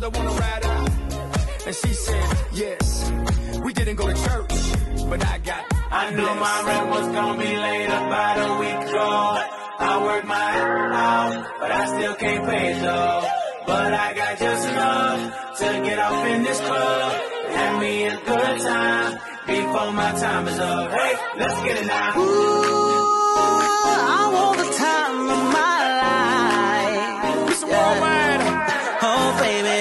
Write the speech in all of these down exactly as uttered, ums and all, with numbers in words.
her wanna ride out, and she said yes. We didn't go to church, but I got I knew blessed. my rent was gonna be late about a week ago. I worked my ass out, but I still can't pay it though. But I got just enough to get off in this club. Have me a good time before my time is up. Hey, let's get it now. Ooh, I want the time of my life. It's a worldwide. Oh, baby.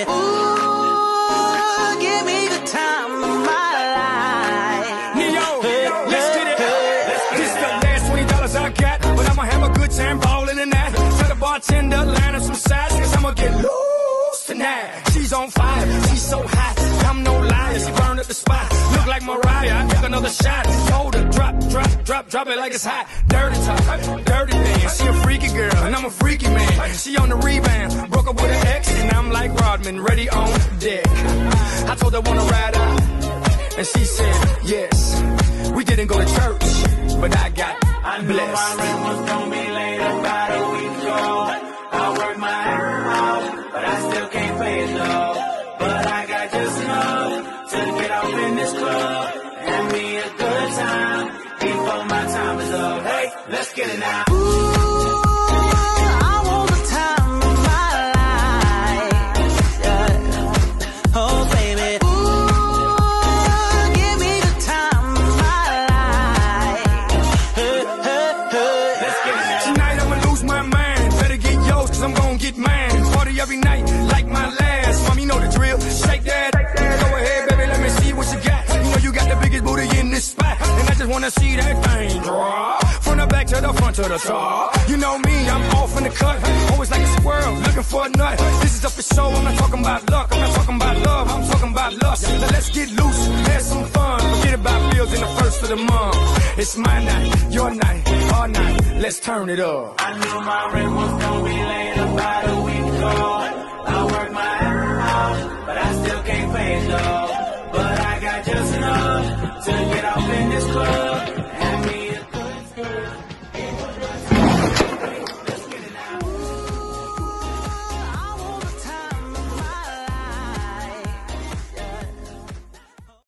Ooh, give me the time of my life. Neo, Hey, let's hey, get it. hey. This the last twenty dollars I got, but I'ma have a good time ballin' in that. Tell the bartender, line up some sides, cause I'ma get loose tonight. She's on fire, she's so hot, I'm no liar, she burned up the spot. Look like Mariah, I took another shot. Told her, drop, drop, drop, drop it like it's hot. Dirty talk, dirty dance, she a freaky girl, and I'm a freaky man. She on the rebound, broke up with an ex, and I'm like Rodman, ready on deck. I told her wanna ride out, and she said yes. We didn't go to church, but I got I knew blessed. my rent was gonna be late about a week ago. I worked my ass out, but I still can't pay it though. But I got just enough to get off in this club. Have me a good time before my time is up. Hey, let's get it now. Ooh, I want the time of my life. Yeah. Oh, baby. Ooh, give me the time of my life. Hey, hey, hey. Let's get it now. Tonight I'ma lose my mind. Better get yours, cause I'm gonna get mine. Party every night, like my last. Mom, you know the drill. Shake that. Go ahead, baby, let me see what you got. You know you got the biggest booty in this spot, and I just wanna see that thing drop. From the back to the front to the top. You know me, I'm off in the cut. Always like a squirrel, looking for a nut. This is up for show, I'm not talking about luck. I'm not talking about love, I'm talking about lust. So let's get loose, have some fun. Forget about bills in the first of the month. It's my night, your night, our night. Let's turn it up. I knew my rent was gonna be late about a